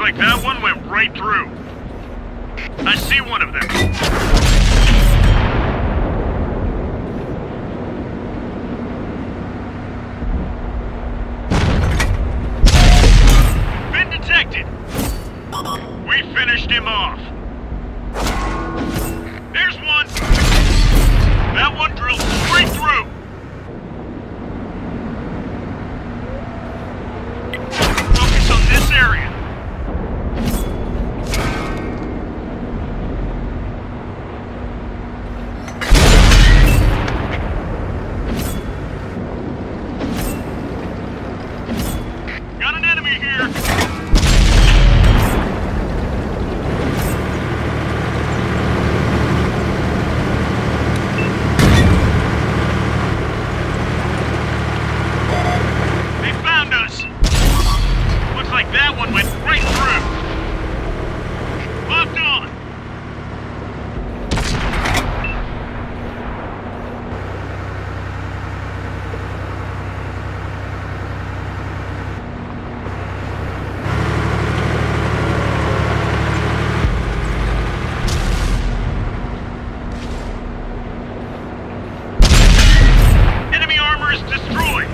like that one went right through. I see one of them. Been detected. We finished him off. There's one. That one drilled straight through. Focus on this area. Got an enemy here. Like that one went right through. Locked on. Enemy armor is destroyed.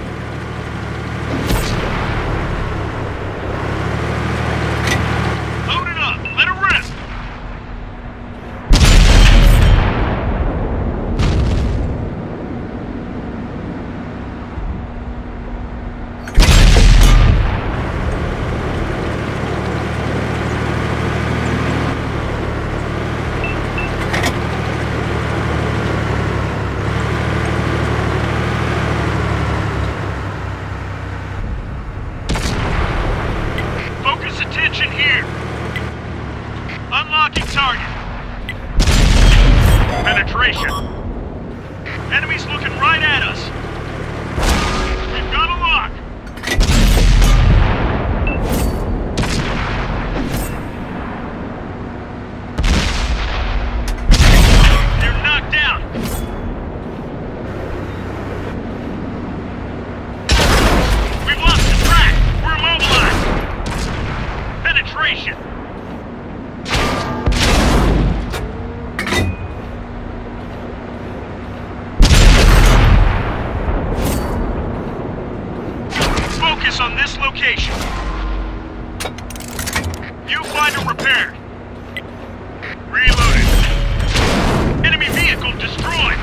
Attention here. Unlocking target. Penetration. Enemies looking right at us. We've got a lock. They're knocked down. We've lost the track. We're immobilized. Penetration. Focus on this location. Viewfinder repaired. Reloaded. Enemy vehicle destroyed.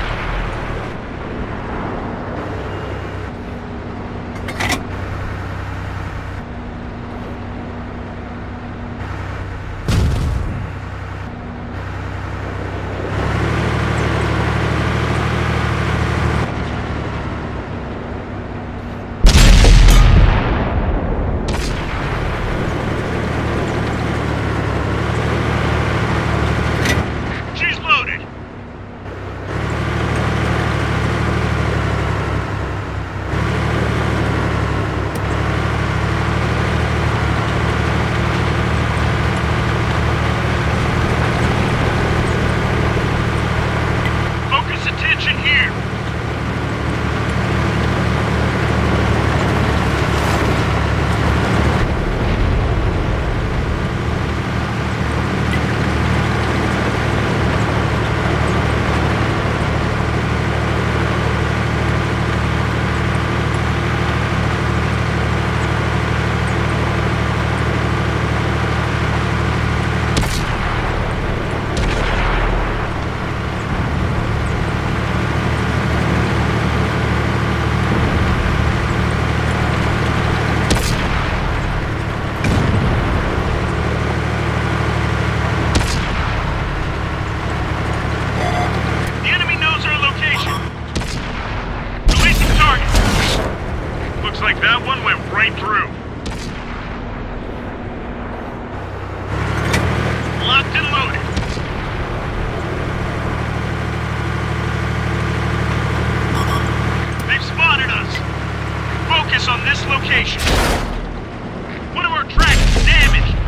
Here. Looks like that one went right through. Locked and loaded. They've spotted us. Focus on this location. One of our tracks is damaged.